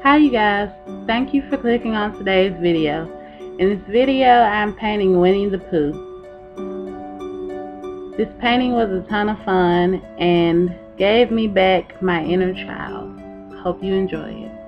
Hi you guys, thank you for clicking on today's video. In this video I'm painting Winnie the Pooh. This painting was a ton of fun and gave me back my inner child. Hope you enjoy it.